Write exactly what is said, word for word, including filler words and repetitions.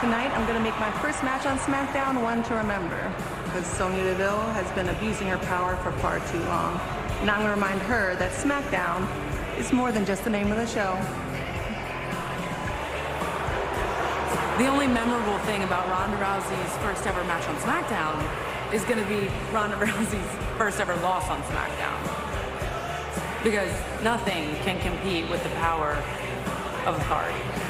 Tonight, I'm going to make my first match on SmackDown one to remember, because Sonya Deville has been abusing her power for far too long. And I'm going to remind her that SmackDown is more than just the name of the show. The only memorable thing about Ronda Rousey's first ever match on SmackDown is going to be Ronda Rousey's first ever loss on SmackDown. Because nothing can compete with the power of the card.